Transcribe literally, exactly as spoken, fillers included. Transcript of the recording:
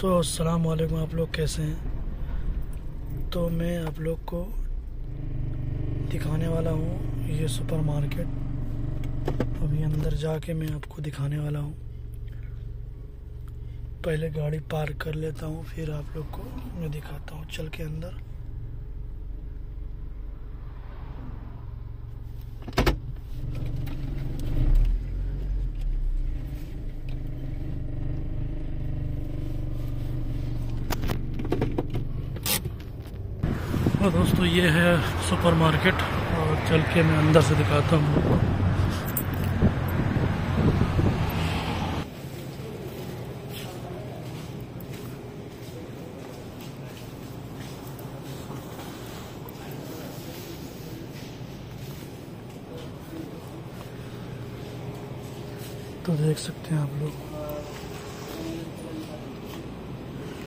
दोस्तों अस्सलाम वालेकुम। आप लोग कैसे हैं? तो मैं आप लोग को दिखाने वाला हूँ ये सुपर मार्केट। अभी अंदर जाके मैं आपको दिखाने वाला हूँ। पहले गाड़ी पार्क कर लेता हूँ, फिर आप लोग को मैं दिखाता हूँ चल के अंदर। तो दोस्तों ये है सुपर मार्केट और चल के मैं अंदर से दिखाता हूँ। तो देख सकते हैं आप लोग।